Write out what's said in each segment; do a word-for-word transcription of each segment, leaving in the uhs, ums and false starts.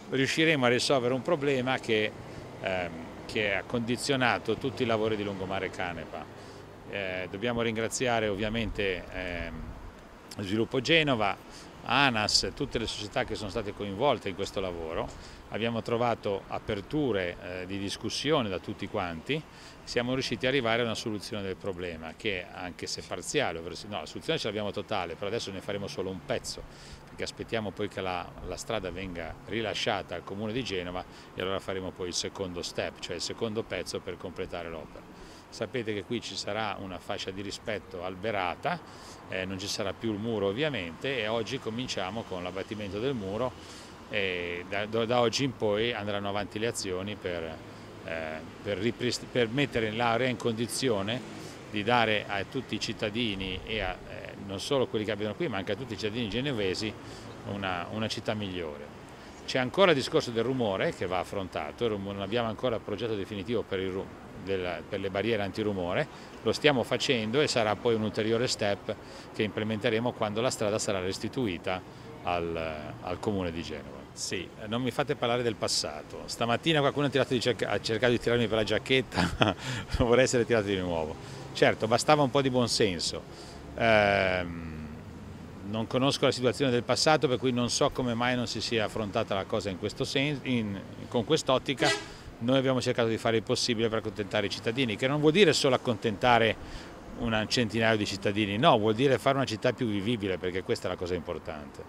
riusciremo a risolvere un problema che, ehm, che ha condizionato tutti i lavori di Lungomare Canepa. Eh, dobbiamo ringraziare ovviamente ehm, Sviluppo Genova, ANAS, tutte le società che sono state coinvolte in questo lavoro. Abbiamo trovato aperture eh, di discussione da tutti quanti, siamo riusciti ad arrivare a una soluzione del problema che, anche se parziale, ovvero, no, la soluzione ce l'abbiamo totale, però adesso ne faremo solo un pezzo, perché aspettiamo poi che la, la strada venga rilasciata al Comune di Genova e allora faremo poi il secondo step, cioè il secondo pezzo per completare l'opera. Sapete che qui ci sarà una fascia di rispetto alberata, eh, non ci sarà più il muro ovviamente, e oggi cominciamo con l'abbattimento del muro e da, da oggi in poi andranno avanti le azioni per, eh, per, per mettere l'area in condizione di dare a tutti i cittadini e a, eh, non solo quelli che abitano qui ma anche a tutti i cittadini genovesi una, una città migliore. C'è ancora il discorso del rumore che va affrontato, non abbiamo ancora il progetto definitivo per, il, del, per le barriere antirumore, lo stiamo facendo e sarà poi un ulteriore step che implementeremo quando la strada sarà restituita al, al Comune di Genova. Sì, non mi fate parlare del passato. Stamattina qualcuno ha, tirato di cerca, ha cercato di tirarmi per la giacchetta, vorrei essere tirato di nuovo. Certo, bastava un po' di buonsenso. Ehm, Non conosco la situazione del passato, per cui non so come mai non si sia affrontata la cosa in questo senso, in, con quest'ottica. Noi abbiamo cercato di fare il possibile per accontentare i cittadini, che non vuol dire solo accontentare un centinaio di cittadini, no, vuol dire fare una città più vivibile, perché questa è la cosa importante.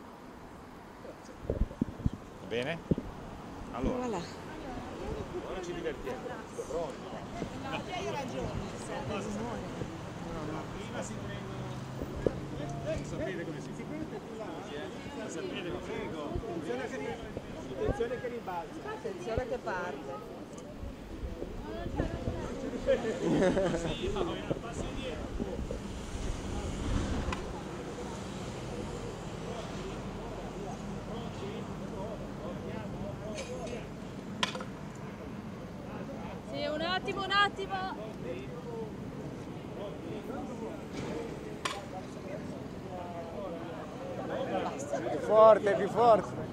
Va bene? Allora, voilà. Ora ci divertiamo. Pronto? No, hai ragione. Prima si prendono... Sapete come si fa? Sapete come prego. Attenzione che ribalza. Attenzione che parte. Sì, no, passi indietro. Sì, un attimo, un attimo. Più forte, più forte.